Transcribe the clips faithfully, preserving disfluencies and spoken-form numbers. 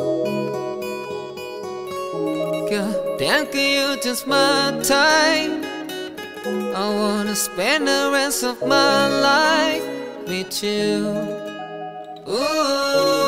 God damn, can you just my time? I wanna spend the rest of my life with you. Ooh.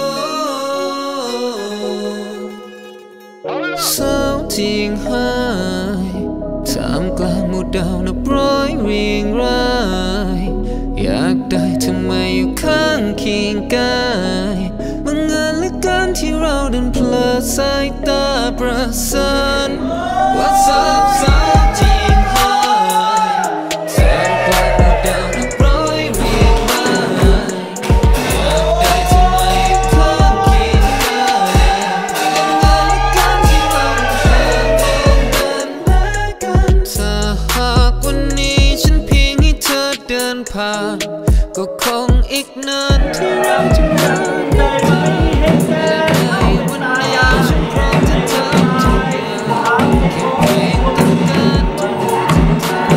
เศร้าจริงหายท่ามกลางหมู่ดาวนับร้อยเรียงรายอยากได้เธอมาอยู่ข้างเคียงกายบังเอิญเหลือเกินที่เราเดินเพลิดสายตาประสานว่าเศร้าเศร้าจริงหายท่ามกลางหมู่ดาวนับร้อยเรียงรายอยากได้เธอมาอยู่ข้างเคียงกายบังเอิญเหลือเกินที่เราเดินเพลิดสายตาประสานถ้าหากวันนี้ฉันเพียงให้เธอเดินผ่านก็คงอีกนานที่เราจะมาได้ไหมและในวันนี้ฉันพร้อมจะทำทุกอย่างแค่เพียงต้องการจะรู้จัก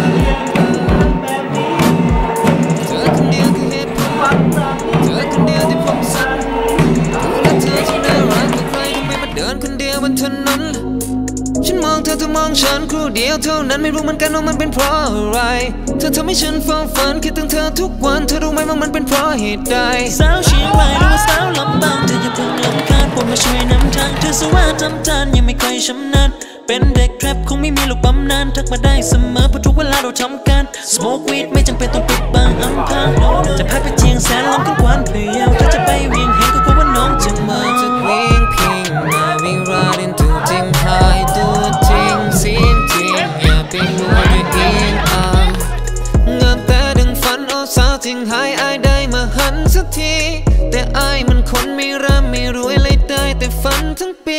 เธอคนเดียวคือเหตุผลเธอคนเดียวที่ผมสั่นดูแลเธอที่น่ารักกว่าใครทำไมมาเดินคนเดียวบนถนนฉันมองเธอเธอมองฉันครู่เดียวเท่านั้นไม่รู้เหมือนกันว่ามันเป็นเพราะอะไรเธอทำให้ฉันเฝ้าฝันคิดถึงเธอทุกวันเธอรู้ไหมว่ามันเป็นเพราะเหตุใดสาวเชียงรายหรือว่าสาวลำปางเธออย่าเพิ่งลำคาญผมมาช่วยนำทางเธอสว่าจำจานยังไม่ค่อยชำนาญเป็นเด็กแทรปคงไม่มีลูกปั๊มนานทักมาได้เสมอเพราะทุกเวลาเราทำการ Smoke weed ไม่จำเป็นต้องปิดบังอำพรางจะพาไปเชียงแสนลำกันกวานเผยเอาถ้าจะไปเวียงแหงก็กลัวว่าน้องจะมาจะเวียงพิงมาวิราดินตัวจริงหายตัวจริงเสียงจริงอย่าไปมัวแต่เอียงอ่างงามแต่ดึงฝันโอ้สาวจริงหายอายได้มาหันสักทีแต่อายมันคนไม่ร่ำไม่รวยเลยได้แต่ฝันทั้งปี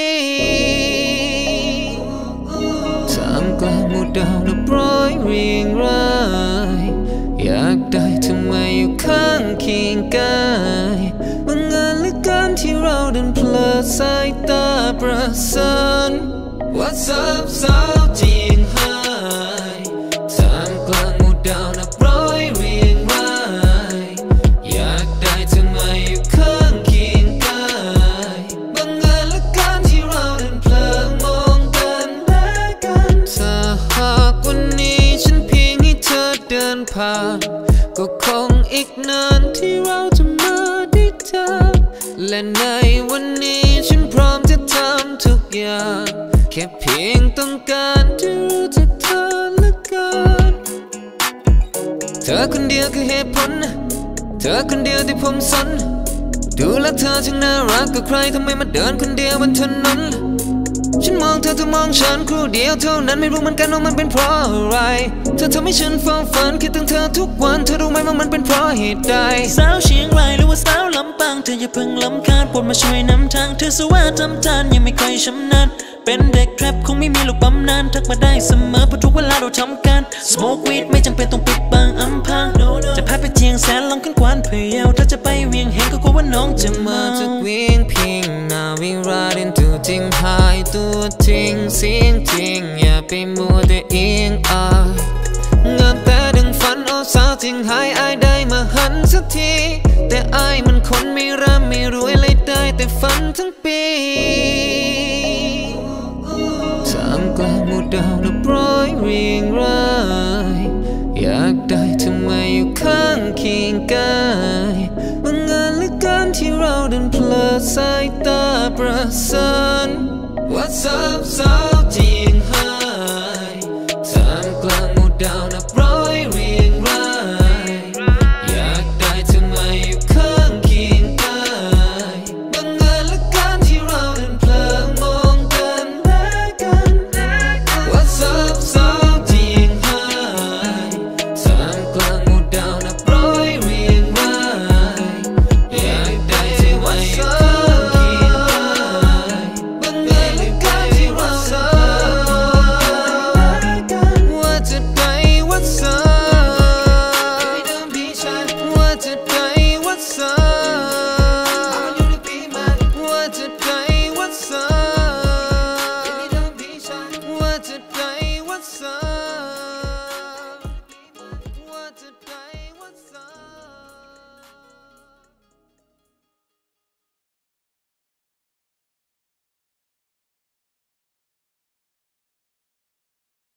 ท่ามกลางหมู่ดาวนับร้อยเรียงรายอยากได้เธอมาอยู่ข้างเคียงกายบังเอิญเหลือเกินที่เราเดินเพลิดสายตาประสานว่าเศร้าเศร้าจริงหายท่ามกลางหมู่ดาวนับร้อยเรียงรายอยากได้เธอมาอยู่ข้างเคียงกายบังเอิญเหลือเกินที่เราเดินเพลิดมองกันและกันถ้าหากวันนี้ฉันเพียงให้เธอเดินผ่านก็คงอีกนานที่เราจะมาได้เจอและในวันนี้ฉันพร้อมจะทำทุกอย่างแค่เพียงต้องการจะรู้จักเธอเหลือเกินเธอคนเดียวคือเหตุผลเธอคนเดียวที่ผมสนดูแลเธอช่างน่ารักกว่าใครทำไมมาเดินคนเดียวบนถนนฉันมองเธอเธอมองฉันครู่เดียวเท่านั้นไม่รู้เหมือนกันว่ามันเป็นเพราะอะไรเธอทำให้ฉันเฝ้าฝันคิดถึงเธอทุกวันเธอรู้ไหมว่ามันเป็นเพราะเหตุใดสาวเชียงรายหรือว่าสาวลำปางเธออย่าเพิ่งลำคาญโปรดมาช่วยนำทางเธอสว่าจำจานยังไม่ค่อยชำนาญเป็นเด็กแทรปคงไม่มีลูกปั๊มนานทักมาได้เสมอเพราะทุกเวลาเราทำการ Smoke weed ไม่จำเป็นต้องปิดบังอำพรางจะพาไปเชียงแสนลำกันกวานเผยเอาถ้าจะไปเวียงแหงก็กลัวว่าน้องจะมาจากเวียงพิงนาวิราดินตัวจริงหายตัวจริงเสียงจริงอย่าไปมัวแต่เอียงอ่างงามแต่ดึงฝันโอ้สาวจริงหายอายได้มาหันสักทีแต่อายมันคนไม่ร่ำไม่รวยเลยได้แต่ฝันทั้งปีท่ามกลางหมู่ดาวนับร้อยเรียงรายอยากได้เธอมาอยู่ข้างเคียงกายบังเอิญเหลือเกินที่เราเดินเพลิดสายตาประสานว่าเศร้าเศร้า